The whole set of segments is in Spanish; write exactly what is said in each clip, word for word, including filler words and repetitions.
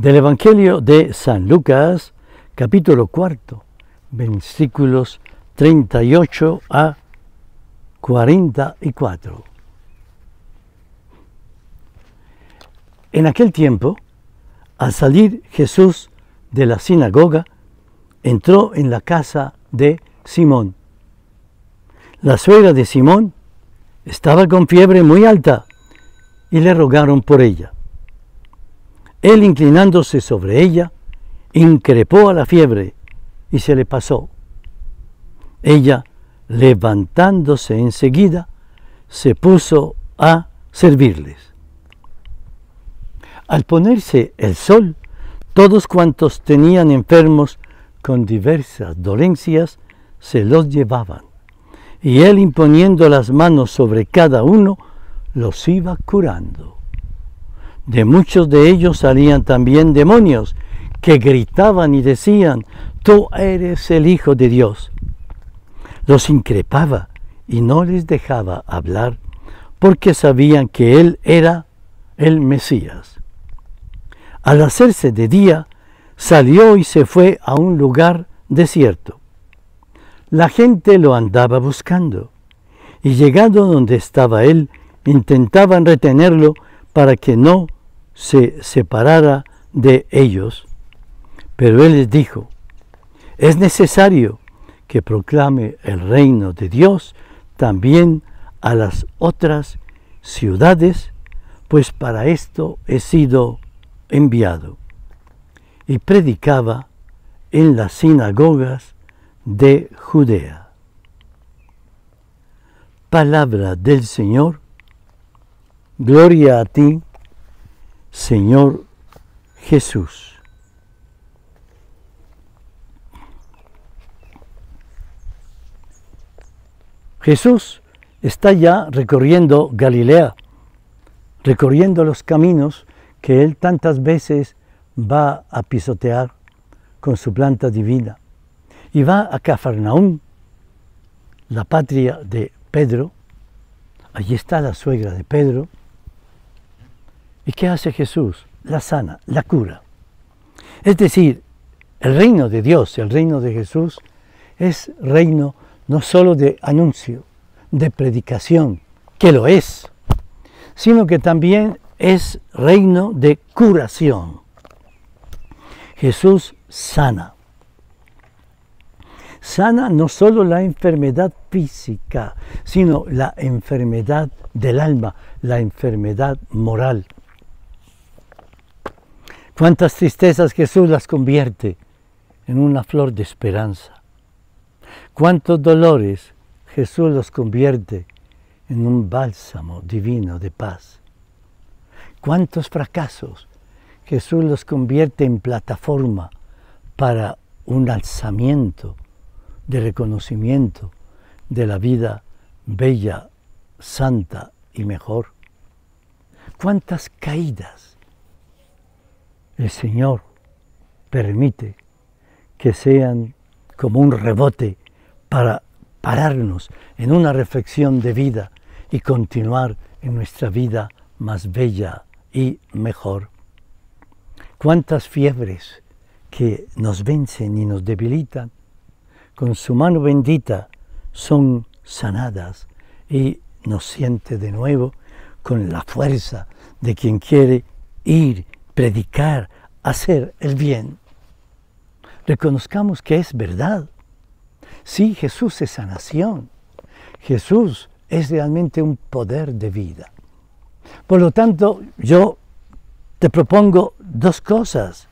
Del Evangelio de San Lucas, capítulo cuarto, versículos treinta y ocho a cuarenta y cuatro. En aquel tiempo, al salir Jesús de la sinagoga, entró en la casa de Simón. La suegra de Simón estaba con fiebre muy alta y le rogaron por ella. Él, inclinándose sobre ella, increpó a la fiebre y se le pasó. Ella, levantándose enseguida, se puso a servirles. Al ponerse el sol, todos cuantos tenían enfermos con diversas dolencias se los llevaban, y él, imponiendo las manos sobre cada uno, los iba curando. De muchos de ellos salían también demonios, que gritaban y decían: «Tú eres el Hijo de Dios». Los increpaba y no les dejaba hablar, porque sabían que él era el Mesías. Al hacerse de día, salió y se fue a un lugar desierto. La gente lo andaba buscando, y llegando donde estaba él, intentaban retenerlo para que no se separara de ellos. Pero él les dijo: «Es necesario que proclame el reino de Dios también a las otras ciudades, pues para esto he sido enviado». Y predicaba en las sinagogas de Judea. Palabra del Señor. Gloria a ti, Señor Jesús. Jesús está ya recorriendo Galilea, recorriendo los caminos que él tantas veces va a pisotear con su planta divina. Y va a Cafarnaúm, la patria de Pedro. Allí está la suegra de Pedro. ¿Y qué hace Jesús? La sana, la cura. Es decir, el reino de Dios, el reino de Jesús, es reino no solo de anuncio, de predicación, que lo es, sino que también es reino de curación. Jesús sana. Sana no solo la enfermedad física, sino la enfermedad del alma, la enfermedad moral. Cuántas tristezas Jesús las convierte en una flor de esperanza. Cuántos dolores Jesús los convierte en un bálsamo divino de paz. Cuántos fracasos Jesús los convierte en plataforma para un alzamiento de reconocimiento de la vida bella, santa y mejor. Cuántas caídas el Señor permite que sean como un rebote para pararnos en una reflexión de vida y continuar en nuestra vida más bella y mejor. Cuántas fiebres que nos vencen y nos debilitan, con su mano bendita son sanadas y nos siente de nuevo con la fuerza de quien quiere ir, predicar, hacer el bien. Reconozcamos que es verdad. Sí, Jesús es sanación. Jesús es realmente un poder de vida. Por lo tanto, yo te propongo dos cosas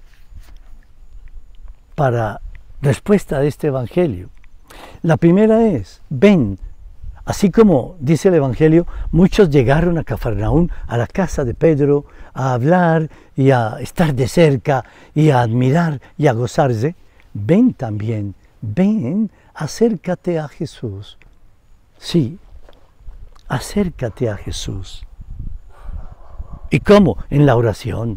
para respuesta a este Evangelio. La primera es: ven. Así como dice el Evangelio, muchos llegaron a Cafarnaúm, a la casa de Pedro, a hablar y a estar de cerca y a admirar y a gozarse. Ven también, ven, acércate a Jesús. Sí, acércate a Jesús. ¿Y cómo? En la oración,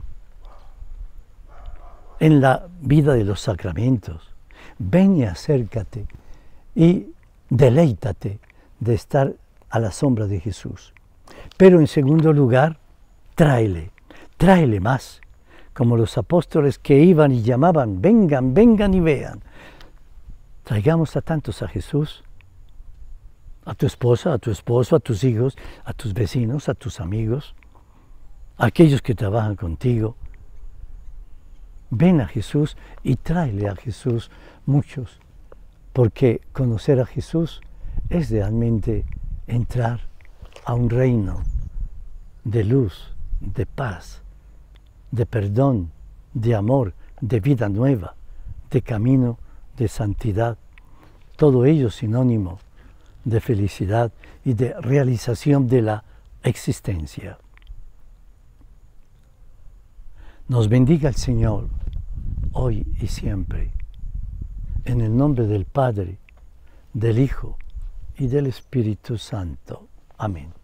en la vida de los sacramentos. Ven y acércate y deleítate de estar a la sombra de Jesús. Pero en segundo lugar, tráele, tráele más. como los apóstoles que iban y llamaban, vengan, vengan y vean. Traigamos a tantos a Jesús, a tu esposa, a tu esposo, a tus hijos, a tus vecinos, a tus amigos, a aquellos que trabajan contigo. Ven a Jesús y tráele a Jesús muchos, porque conocer a Jesús es realmente entrar a un reino de luz, de paz, de perdón, de amor, de vida nueva, de camino, de santidad. Todo ello sinónimo de felicidad y de realización de la existencia. Nos bendiga el Señor, hoy y siempre, en el nombre del Padre, del Hijo y del Espíritu Santo. Amén.